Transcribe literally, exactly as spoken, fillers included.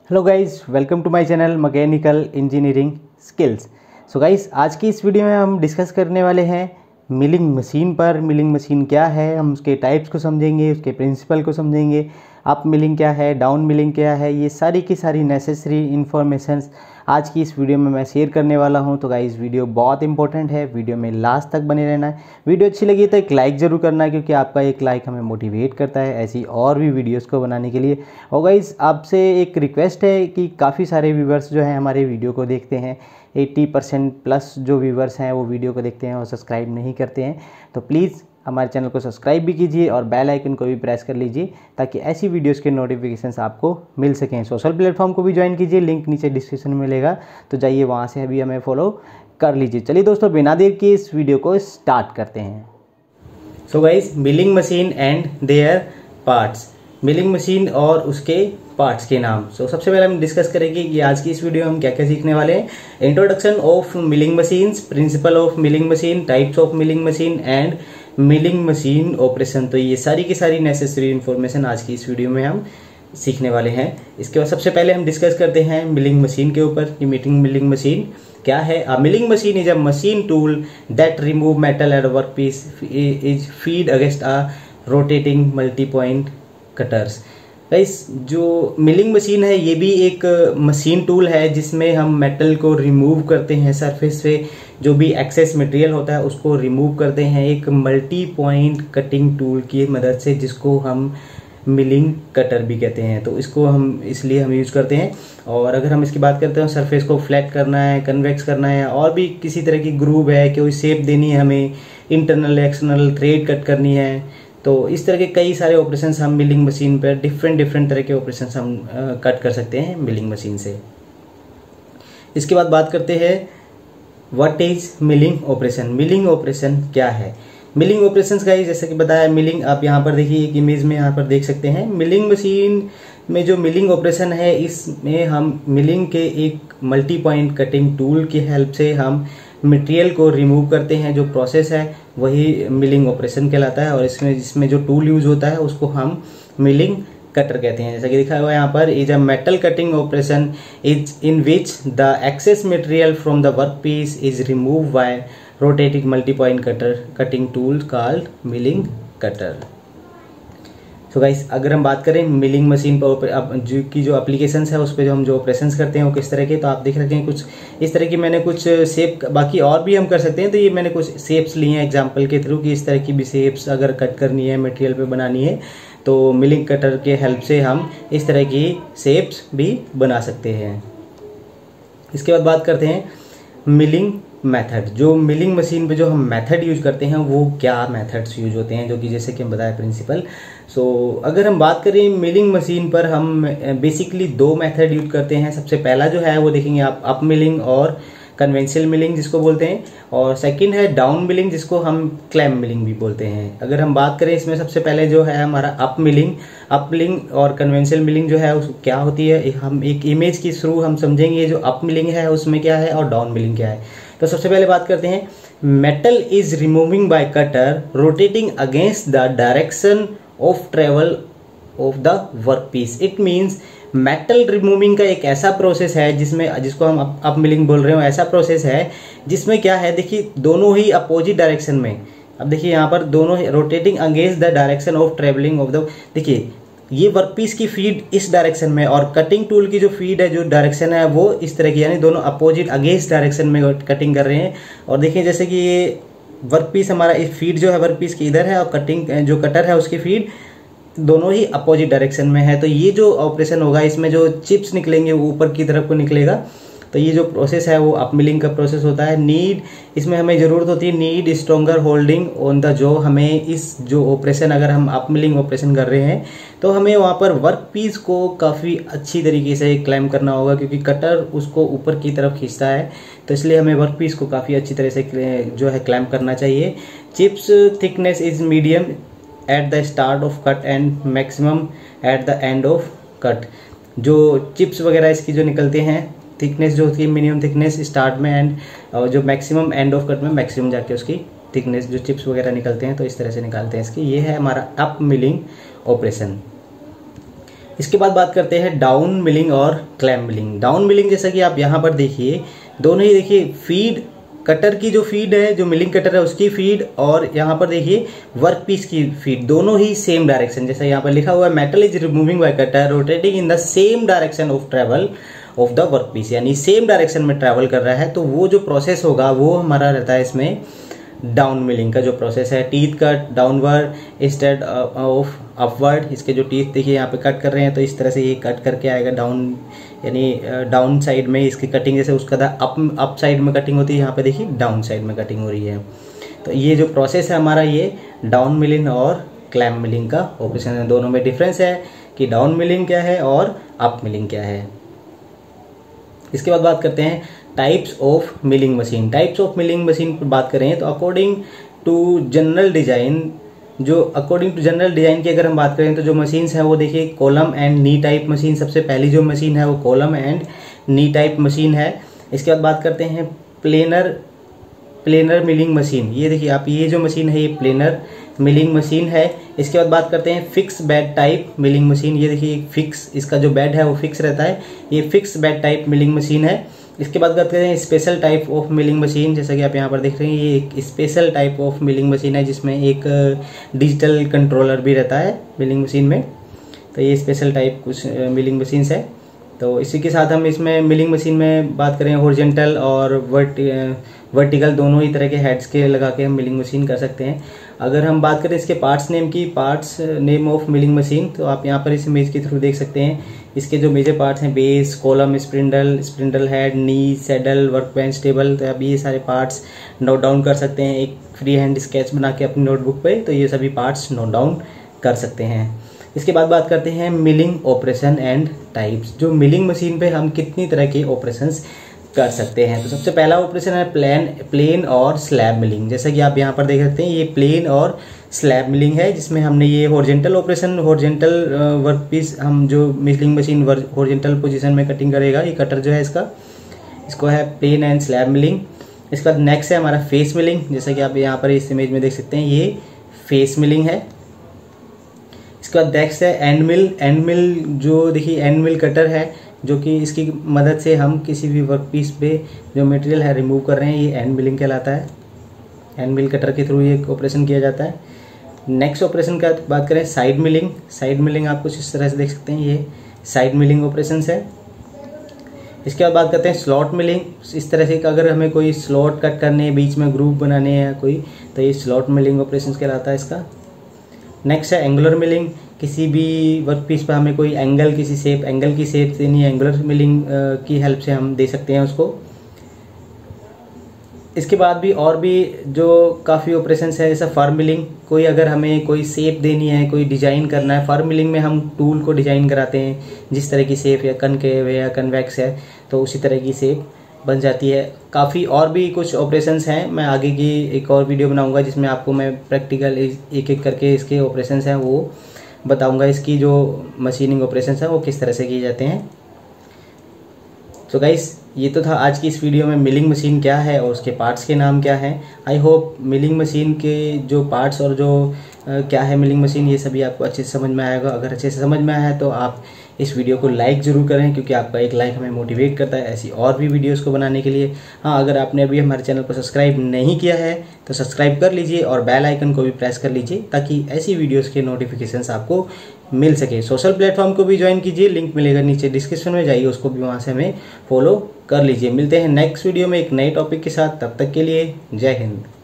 Hello guys, welcome to my channel mechanical engineering skills. So guys, आज की इस video में हम डिस्कस करने वाले हैं मिलिंग मशीन पर। मिलिंग मशीन क्या है, हम उसके टाइप्स को समझेंगे, उसके प्रिंसिपल को समझेंगे, अप मिलिंग क्या है, डाउन मिलिंग क्या है, ये सारी की सारी नेसेसरी इन्फॉर्मेशंस आज की इस वीडियो में मैं शेयर करने वाला हूं। तो गाइस, वीडियो बहुत इंपॉर्टेंट है, वीडियो में लास्ट तक बने रहना है। वीडियो अच्छी लगी तो एक लाइक ज़रूर करना है, क्योंकि आपका एक लाइक हमें मोटिवेट करता है ऐसी और भी वीडियोस को बनाने के लिए। और गाइस, आपसे एक रिक्वेस्ट है कि काफ़ी सारे व्यूवर्स जो हैं हमारे वीडियो को देखते हैं, अस्सी परसेंट प्लस जो व्यूवर्स हैं वो वीडियो को देखते हैं और सब्सक्राइब नहीं करते हैं। तो प्लीज़ हमारे चैनल को सब्सक्राइब भी कीजिए और बेल आइकन को भी प्रेस कर लीजिए, ताकि ऐसी वीडियोस के नोटिफिकेशंस आपको मिल सकें। सोशल प्लेटफॉर्म को भी ज्वाइन कीजिए, लिंक नीचे डिस्क्रिप्शन में मिलेगा, तो जाइए वहाँ से अभी हमें फॉलो कर लीजिए। चलिए दोस्तों, बिना देर के इस वीडियो को स्टार्ट करते हैं। So guys, milling machine and their parts, milling machine और उसके पार्ट्स के नाम। सो so, सबसे पहले हम डिस्कस करेंगे कि आज की इस वीडियो में हम क्या क्या सीखने वाले हैं। Introduction of milling machines, principle of milling machine, types of milling machine and milling machine operation. तो ये सारी की सारी नेसेसरी इन्फॉर्मेशन आज की इस वीडियो में हम सीखने वाले हैं। इसके बाद सबसे पहले हम डिस्कस करते हैं मिलिंग मशीन के ऊपर कि मीटिंग मिलिंग मशीन क्या है। A milling machine is a machine tool that remove metal and work piece is feed against a rotating multi point cutters. Guys, जो मिलिंग मशीन है ये भी एक मशीन टूल है जिसमें हम मेटल को रिमूव करते हैं, सरफेस से जो भी एक्सेस मटेरियल होता है उसको रिमूव करते हैं एक मल्टी पॉइंट कटिंग टूल की मदद से, जिसको हम मिलिंग कटर भी कहते हैं। तो इसको हम इसलिए हम यूज करते हैं। और अगर हम इसकी बात करते हैं, सरफेस को फ्लैट करना है, कन्वेक्स करना है, और भी किसी तरह की ग्रूव है, कोई शेप देनी है हमें, इंटरनल एक्सटर्नल थ्रेड कट करनी है, तो इस तरह के कई सारे ऑपरेशंस हम मिलिंग मशीन पर डिफरेंट डिफरेंट तरह के ऑपरेशंस हम कट कर सकते हैं मिलिंग मशीन से। इसके बाद बात करते हैं what is milling operation. Milling operation क्या है? मिलिंग ऑपरेशंस का जैसे कि बताया, मिलिंग आप यहाँ पर देखिए एक इमेज में यहाँ पर देख सकते हैं। मिलिंग मशीन में जो मिलिंग ऑपरेशन है, इसमें हम मिलिंग के एक मल्टी पॉइंट कटिंग टूल की हेल्प से हम मटेरियल को रिमूव करते हैं। जो प्रोसेस है वही मिलिंग ऑपरेशन कहलाता है। और इसमें जिसमें जो टूल यूज होता है उसको हम मिलिंग कटर कहते हैं। जैसा कि दिखाया हुआ है यहाँ पर, is a metal cutting operation is in which the excess material from the work piece is remove by rotating multi point cutter cutting tool called milling cutter. So guys, अगर हम बात करें मिलिंग मशीन पर जो की जो applications है उस पर जो हम जो ऑपरेशंस करते हैं वो किस तरह के, तो आप देख रखे हैं कुछ इस तरह की मैंने कुछ शेप, बाकी और भी हम कर सकते हैं। तो ये मैंने कुछ शेप्स लिए हैं एग्जांपल के थ्रू कि इस तरह की भी शेप्स अगर कट करनी है, मटेरियल पे बनानी है, तो मिलिंग कटर के हेल्प से हम इस तरह की शेप्स भी बना सकते हैं। इसके बाद बात करते हैं मिलिंग मेथड। जो मिलिंग मशीन पे जो हम मेथड यूज करते हैं वो क्या मेथड्स यूज होते हैं, जो कि जैसे कि हम बताया प्रिंसिपल। सो so, अगर हम बात करें मिलिंग मशीन पर, हम बेसिकली दो मेथड यूज करते हैं। सबसे पहला जो है वो देखेंगे आप, अप मिलिंग और कन्वेंशनल मिलिंग जिसको बोलते हैं, और सेकंड है डाउन मिलिंग जिसको हम क्लैम मिलिंग भी बोलते हैं। अगर हम बात करें इसमें, सबसे पहले जो है हमारा अप मिलिंग। अप मिलिंग और कन्वेंशनल मिलिंग जो है उस क्या होती है, हम एक इमेज के थ्रू हम समझेंगे जो अप मिलिंग है उसमें क्या है और डाउन मिलिंग क्या है। तो सबसे पहले बात करते हैं, metal is removing by cutter rotating against the direction of travel of the work piece. It means metal removing का एक ऐसा प्रोसेस है जिसमें, जिसको हम अप, अप मिलिंग बोल रहे हो, ऐसा प्रोसेस है जिसमें क्या है, देखिए दोनों ही अपोजिट डायरेक्शन में। अब देखिए यहाँ पर दोनों rotating against the direction of travelling of the, देखिए ये वर्कपीस की फीड इस डायरेक्शन में और कटिंग टूल की जो फीड है, जो डायरेक्शन है वो इस तरह की, यानी दोनों अपोजिट अगेंस्ट डायरेक्शन में कटिंग कर रहे हैं। और देखिए जैसे कि ये वर्कपीस हमारा इस फीड जो है वर्कपीस की इधर है और कटिंग जो कटर है उसकी फीड दोनों ही अपोजिट डायरेक्शन में है। तो ये जो ऑपरेशन होगा, इसमें जो चिप्स निकलेंगे वो ऊपर की तरफ को निकलेगा। तो ये जो प्रोसेस है वो अप मिलिंग का प्रोसेस होता है। नीड, इसमें हमें ज़रूरत होती है need stronger holding on the, जो हमें इस जो ऑपरेशन, अगर हम अप मिलिंग ऑपरेशन कर रहे हैं तो हमें वहाँ पर वर्क पीस को काफ़ी अच्छी तरीके से क्लैम करना होगा, क्योंकि कटर उसको ऊपर की तरफ खींचता है। तो इसलिए हमें वर्क पीस को काफ़ी अच्छी तरह से जो है क्लैम करना चाहिए। Chips thickness is medium at the start of cut and maximum at the end of cut. जो चिप्स वगैरह इसकी जो निकलते हैं, थिकनेस जो होती है मिनिमम थिकनेस स्टार्ट में एंड, और जो मैक्सिमम एंड ऑफ कट में मैक्सिमम जाके उसकी थिकनेस जो चिप्स वगैरह निकलते हैं, तो इस तरह से निकालते हैं इसकी। ये है हमारा अप मिलिंग ऑपरेशन। इसके बाद बात करते हैं डाउन मिलिंग और क्लैम मिलिंग। डाउन मिलिंग जैसा कि आप यहाँ पर देखिए, दोनों ही देखिए फीड, कटर की जो फीड है, जो मिलिंग कटर है उसकी फीड, और यहाँ पर देखिए वर्क पीस की फीड, दोनों ही सेम डायरेक्शन, जैसा यहाँ पर लिखा हुआ है metal is removing by cutter rotating in the same direction of travel of the work piece, यानी सेम डायरेक्शन में ट्रैवल कर रहा है। तो वो जो प्रोसेस होगा वो हमारा रहता है इसमें डाउन मिलिंग का जो प्रोसेस है। Teeth cut downward instead of upward, इसके जो टीथ देखिए यहाँ पे कट कर रहे हैं तो इस तरह से ये कट करके आएगा डाउन, यानी डाउन साइड में इसकी कटिंग, जैसे उसका था अप अप साइड में कटिंग होती है, यहाँ पे देखिए डाउन साइड में कटिंग हो रही है। तो ये जो प्रोसेस है हमारा, ये डाउन मिलिंग और क्लैम मिलिंग का ऑपरेशन है। दोनों में डिफरेंस है कि डाउन मिलिंग क्या है और अप मिलिंग क्या है। इसके बाद बात करते हैं types of milling machine. Types of milling machine पर बात करें तो अकॉर्डिंग टू जनरल डिजाइन, जो अकॉर्डिंग टू जनरल डिजाइन की अगर हम बात करें तो जो मशीन्स हैं वो देखिए column and knee type machine, सबसे पहली जो मशीन है वो column and knee type machine है। इसके बाद बात करते हैं प्लेनर प्लेनर मिलिंग मशीन। ये देखिए आप, ये जो मशीन है ये प्लेनर मिलिंग मशीन है। इसके बाद बात करते हैं fix bed type milling machine. ये देखिए फिक्स, इसका जो बेड है वो फिक्स रहता है, ये fix bed type milling machine है। इसके बाद बात करते हैं special type of milling machine. जैसा कि आप यहाँ पर देख रहे हैं, ये एक special type of milling machine है जिसमें एक डिजिटल कंट्रोलर भी रहता है मिलिंग मशीन में। तो ये स्पेशल टाइप कुछ मिलिंग मशीन्स है। तो इसी के साथ हम इसमें मिलिंग मशीन में बात करें हॉरिजॉन्टल और वर्टि वर्टिकल दोनों ही तरह के हेड्स के लगा के हम मिलिंग मशीन कर सकते हैं। अगर हम बात करें इसके पार्ट्स नेम की, parts name of milling machine, तो आप यहाँ पर इस इमेज के थ्रू देख सकते हैं। इसके जो मेजर पार्ट्स हैं base, column, spindle, spindle head, knee, saddle, workbench, table, तो आप ये सारे पार्ट्स नोट डाउन कर सकते हैं एक फ्री हैंड स्केच बना के अपनी नोटबुक पे। तो ये सभी पार्ट्स नोट डाउन कर सकते हैं। इसके बाद बात करते हैं मिलिंग ऑपरेशन एंड टाइप्स। जो मिलिंग मशीन पे हम कितनी तरह के ऑपरेशंस कर सकते हैं। तो सबसे पहला ऑपरेशन है प्लेन प्लेन और स्लैब मिलिंग। जैसा कि आप यहाँ पर देख सकते हैं, ये प्लेन और स्लैब मिलिंग है जिसमें हमने ये horizontal operation, horizontal work piece, हम जो मिलिंग मशीन हॉरिजॉन्टल पोजीशन में कटिंग करेगा, ये कटर जो है इसका, इसको है प्लेन एंड स्लैब मिलिंग। इसके बाद नेक्स्ट है हमारा फेस मिलिंग। जैसा कि आप यहाँ पर इस इमेज में देख सकते हैं, ये फेस मिलिंग है। इसके बाद नेक्स्ट है एंड मिल। एंड मिल जो देखिए एंड मिल कटर है, जो कि इसकी मदद से हम किसी भी वर्क पीस पे जो मटेरियल है रिमूव कर रहे हैं, ये एंड मिलिंग कहलाता है। एंड मिल कटर के थ्रू ये ऑपरेशन किया जाता है। नेक्स्ट ऑपरेशन का बात करें साइड मिलिंग। साइड मिलिंग आप कुछ इस तरह से देख सकते हैं, ये साइड मिलिंग ऑपरेशन है। इसके बाद बात करते हैं स्लॉट मिलिंग। इस तरह से अगर हमें कोई स्लॉट कट करने हैं, बीच में ग्रूव बनाने हैं कोई, तो ये स्लॉट मिलिंग ऑपरेशन कहलाता है इसका। नेक्स्ट है एंगुलर मिलिंग। किसी भी वर्क पीस पर हमें कोई एंगल, किसी शेप, एंगल की शेप देनी है, एंगुलर मिलिंग की हेल्प से हम दे सकते हैं उसको। इसके बाद भी और भी जो काफ़ी ऑपरेशंस है, जैसा फर मिलिंग। कोई अगर हमें कोई शेप देनी है, कोई डिजाइन करना है, फर मिलिंग में हम टूल को डिजाइन कराते हैं, जिस तरह की शेप या कनकेव या कन्वेक्स है तो उसी तरह की शेप बन जाती है। काफ़ी और भी कुछ ऑपरेशंस हैं, मैं आगे की एक और वीडियो बनाऊंगा जिसमें आपको मैं प्रैक्टिकल एक एक करके इसके ऑपरेशंस हैं वो बताऊंगा, इसकी जो मशीनिंग ऑपरेशंस हैं वो किस तरह से किए जाते हैं। तो गाइस, ये तो था आज की इस वीडियो में मिलिंग मशीन क्या है और उसके पार्ट्स के नाम क्या हैं। आई होप मिलिंग मशीन के जो पार्ट्स और जो आ, क्या है मिलिंग मशीन, ये सभी आपको अच्छे से समझ में आएगा। अगर अच्छे से समझ में आया है तो आप इस वीडियो को लाइक ज़रूर करें, क्योंकि आपका एक लाइक हमें मोटिवेट करता है ऐसी और भी वीडियोस को बनाने के लिए। हाँ, अगर आपने अभी हमारे चैनल को सब्सक्राइब नहीं किया है तो सब्सक्राइब कर लीजिए और बेल आइकन को भी प्रेस कर लीजिए, ताकि ऐसी वीडियोस के नोटिफिकेशंस आपको मिल सके। सोशल प्लेटफॉर्म को भी ज्वाइन कीजिए, लिंक मिलेगा नीचे डिस्क्रिप्शन में, जाइए उसको भी वहाँ से हमें फॉलो कर लीजिए। मिलते हैं नेक्स्ट वीडियो में एक नए टॉपिक के साथ, तब तक के लिए जय हिंद।